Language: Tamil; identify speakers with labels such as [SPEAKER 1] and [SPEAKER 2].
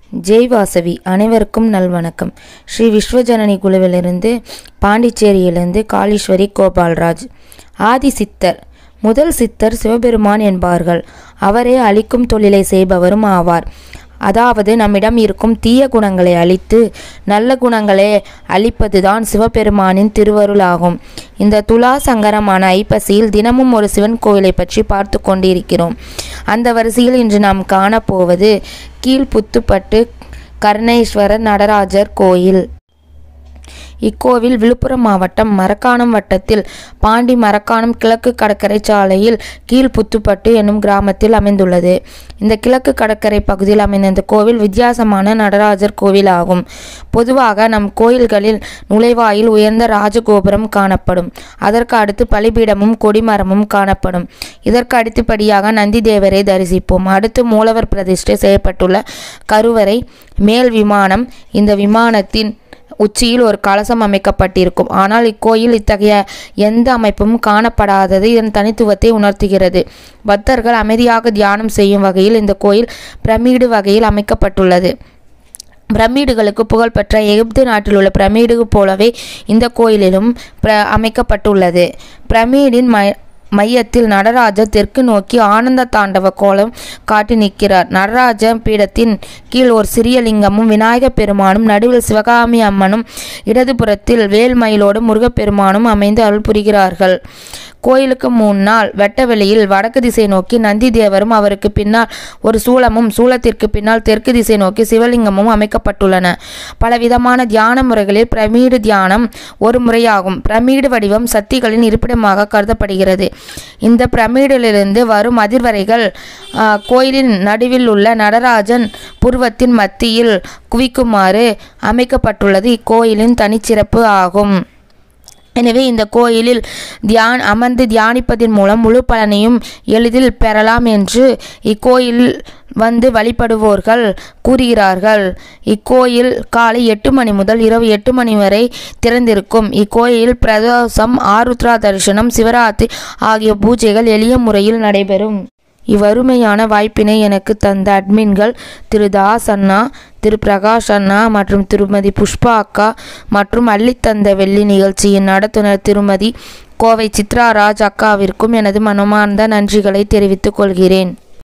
[SPEAKER 1] ஜெய் வாசவி அனைவருக்கும் நல்வணக்கம். ஸ்ரீ விஸ்வஜனனி குழுவிலிருந்து பாண்டிச்சேரியிலிருந்து காளீஸ்வரி கோபால்ராஜ். ஆதி சித்தர் முதல் சித்தர் சிவபெருமான் என்பார்கள். அவரே அழிக்கும் தொழிலை செய்பவரும் ஆவார். அதாவது நம்மிடம் இருக்கும் தீய குணங்களை அழித்து நல்ல குணங்களை அழிப்பதுதான் சிவபெருமானின் திருவருளாகும். இந்த துலா சங்கரமான ஐப்பசியில் தினமும் ஒரு சிவன் கோயிலை பற்றி பார்த்து கொண்டிருக்கிறோம். அந்த வரிசையில் இன்று நாம் காணப்போவது கீழ்புத்துப்பட்டு கருணேஸ்வரர் நடராஜர் கோயில். இக்கோவில் விழுப்புரம் மாவட்டம் மரக்காணம் வட்டத்தில் பாண்டி மரக்காணம் கிழக்கு கடற்கரை சாலையில் கீழ்புத்துப்பட்டு என்னும் கிராமத்தில் அமைந்துள்ளது. இந்த கிழக்கு கடற்கரை பகுதியில் அமைந்த இந்த கோவில் வித்தியாசமான நடராஜர் கோவில் ஆகும். பொதுவாக நம் கோயில்களில் நுழைவாயில் உயர்ந்த ராஜகோபுரம் காணப்படும். அதற்கு அடுத்து பலிபீடமும் கொடிமரமும் காணப்படும். இதற்கு அடுத்தபடியாக நந்தி தேவரை தரிசிப்போம். அடுத்து மூலவர் பிரதிஷ்டை செய்யப்பட்டுள்ள கருவறை மேல் விமானம். இந்த விமானத்தின் உச்சியில் ஒரு கலசம் அமைக்கப்பட்டிருக்கும். ஆனால் இக்கோயில் இத்தகைய எந்த அமைப்பும் காணப்படாதது இதன் தனித்துவத்தை உணர்த்துகிறது. பக்தர்கள் அமைதியாக தியானம் செய்யும் வகையில் இந்த கோயில் பிரமிடு வகையில் அமைக்கப்பட்டுள்ளது. பிரமிடுகளுக்கு புகழ்பெற்ற எகிப்து நாட்டில் உள்ள பிரமிடு போலவே இந்த கோயிலிலும் அமைக்கப்பட்டுள்ளது. பிரமிடின் மையத்தில் நடராஜர் தெற்கு நோக்கி ஆனந்த தாண்டவ கோலம் காட்டி நிற்கிறார். நடராஜ பீடத்தின் கீழ் ஒரு சிறிய லிங்கமும் விநாயகப் பெருமானும், நடுவில் சிவகாமி அம்மனும், இடதுபுறத்தில் வேல்மயிலோடு முருகப்பெருமானும் அமைந்து அருள் புரிகிறார்கள். கோயிலுக்கு முன்னால் வெட்டவெளியில் வடக்கு திசை நோக்கி நந்தி தேவரும் அவருக்கு பின்னால் ஒரு சூலமும், சூலத்திற்கு பின்னால் தெற்கு திசை நோக்கி சிவலிங்கமும் அமைக்கப்பட்டுள்ளன. பலவிதமான தியான முறைகளில் பிரமிடு தியானம் ஒரு முறையாகும். பிரமிடு வடிவம் சக்திகளின் இருப்பிடமாக கருதப்படுகிறது. இந்த பிரமிடிலிருந்து வரும் அதிர்வரைகள் கோயிலின் நடுவில் உள்ள நடராஜன் புருவத்தின் மத்தியில் குவிக்குமாறு அமைக்கப்பட்டுள்ளது இக்கோயிலின் தனிச்சிறப்பு ஆகும். எனவே இந்த கோயிலில் அமர்ந்து தியானிப்பதன் மூலம் முழு பலனையும் எளிதில் பெறலாம் என்று இக்கோயில் வந்து வழிபடுவோர்கள் கூறுகிறார்கள். இக்கோயில் காலை 8 மணி முதல் இரவு 8 மணி வரை திறந்திருக்கும். இக்கோயில் பிரதோஷம், ஆருத்ரா தரிசனம், சிவராத்திரி ஆகிய பூஜைகள் எளிய முறையில் நடைபெறும். இவ்வருமையான வாய்ப்பினை எனக்கு தந்த அட்மின்கள் திரு தாஸ் அண்ணா, திரு பிரகாஷ் அண்ணா மற்றும் திருமதி புஷ்பா அக்கா மற்றும் அள்ளித்தந்த வெள்ளி நிகழ்ச்சியின் நடத்துனர் திருமதி கோவை சித்ரா ராஜ் அக்காவிற்கும் எனது மனமார்ந்த நன்றிகளை தெரிவித்துக் கொள்கிறேன்.